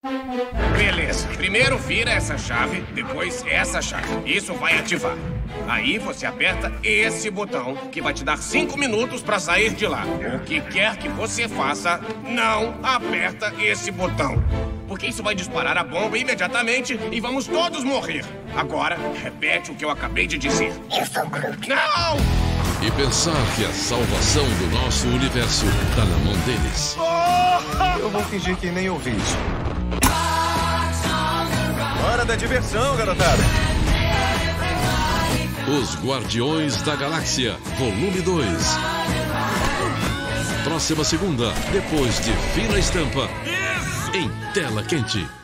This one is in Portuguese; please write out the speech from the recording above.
Beleza. Primeiro vira essa chave, depois essa chave. Isso vai ativar. Aí você aperta esse botão, que vai te dar 5 minutos pra sair de lá. O que quer que você faça, não aperta esse botão. Porque isso vai disparar a bomba imediatamente e vamos todos morrer. Agora, repete o que eu acabei de dizer. Eu sou Groot. Não! E pensar que a salvação do nosso universo tá na mão deles. Eu vou fingir que nem ouvi isso. Hora da diversão, garotada. Os Guardiões da Galáxia, volume 2. Próxima segunda, depois de Fina Estampa, em Tela Quente.